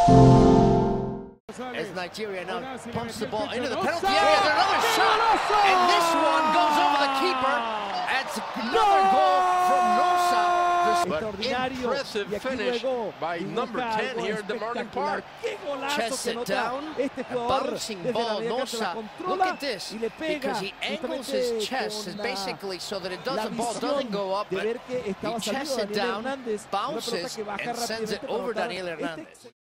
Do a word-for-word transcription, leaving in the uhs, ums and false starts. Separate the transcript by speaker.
Speaker 1: As Nigeria now pumps the ball into the penalty area, there's another shot, and this one goes over the keeper. It's another goal from Nosa.
Speaker 2: But impressive finish by number ten here at the Martin Park.
Speaker 1: Chests it down, a bouncing ball. Nosa, look at this, because he angles his chest basically so that it does, the ball doesn't go up, but he chests it down, bounces, and sends it over Daniel Hernandez.